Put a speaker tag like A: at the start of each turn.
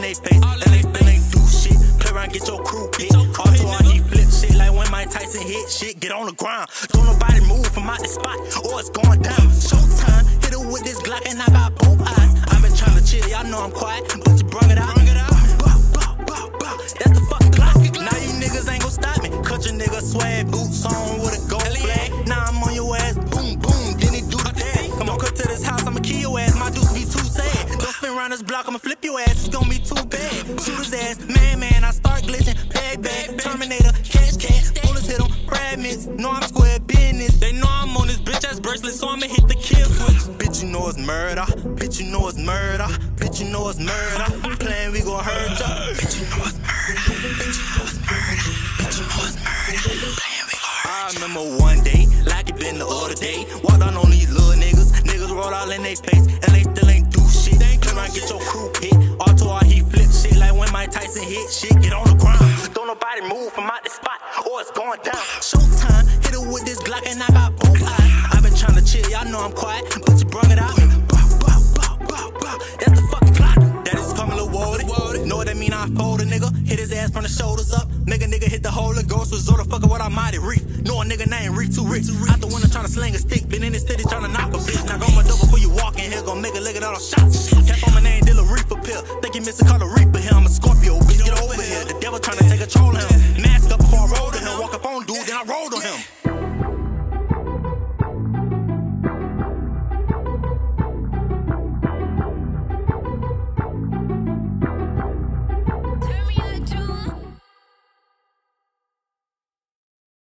A: they face, and they still ain't do shit. Play around, get your crew picked. All to all, he flip shit like when Mike Tyson hit shit. Get on the ground, don't nobody move from out the spot, or it's going down. Showtime, hit it with this Glock and I got both eyes. I've been trying to chill, y'all know I'm quiet, but you brung it out. That's the fucking clock. Now you niggas ain't gon' stop me. Cut your nigga swag boots on with a gold flag. Now I'm on your ass, boom, boom, then he do the dance. Come on, cut to this house, I'ma kill your ass. My dudes be too sad. Don't spin around this block, I'ma flip your ass. It's gonna be too bad. Shoot his ass, man, I start glitching. Bag, Terminator, catch, bullets hit him, fragments. Know I'm square business. They know I'm on this bitch ass bracelet, so I'ma hit the kill switch. Bitch, you know it's murder. Bitch, you know it's murder. Bitch, you know it's murder. Playing, we gon' hurt ya. Bitch, you know it's murder. Bitch, you know it's murder. Bitch, you know it's murder. Playing, we gon' hurt ya. I remember one day, like it been the other day. Walked down on these little niggas. Niggas rolled all in they face, and they still ain't do shit. Play around, get your crew hit. All to all, he flip shit like when Mike Tyson hit shit. Get on the ground. Don't nobody move from out the spot, or it's going down. Showtime, hit it with this Glock and I got both eyes. I've been trying to chill, y'all know I'm quiet, but you brung it out. That's the fucking clock. That is coming a little worded. Know what that mean? I fold a nigga, hit his ass from the shoulders up. Make a nigga hit the Holy Ghost, resort a fucker what I mighty Reef. Know a nigga named Reef too rich. Out the window tryna sling a stick, been in the city tryna knock a bitch. Now go my door before you walk in here, gon' make a lick at all shots. Cap on my name, deal a Reef pill. Think you missing call a Reef.